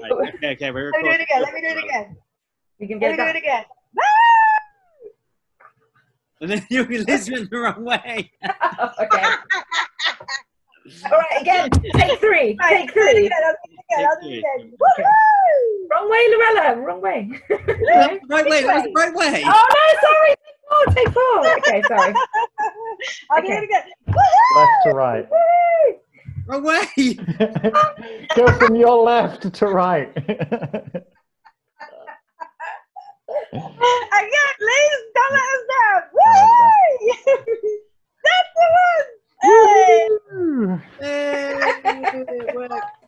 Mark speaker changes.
Speaker 1: Okay, we're
Speaker 2: Let me do it
Speaker 1: recording.
Speaker 2: again. Let me do it again.
Speaker 3: You can
Speaker 2: Let me
Speaker 3: get
Speaker 2: do it
Speaker 3: that.
Speaker 2: again.
Speaker 1: And then Liz went the wrong way.
Speaker 3: Okay. All right, again. Take three. Take three.
Speaker 2: I'll do it again.
Speaker 3: Okay. Wrong way, Lorella. Wrong way.
Speaker 1: Right way. That was the right way.
Speaker 3: Oh no, sorry. Take four. Okay, sorry.
Speaker 2: I'll do it again.
Speaker 4: Left to right.
Speaker 1: Wrong way.
Speaker 4: Go from your left to right.
Speaker 2: Again, Liz, don't let us down. Woo! That's the one. Hey!
Speaker 4: Woo.
Speaker 1: Hey, it worked.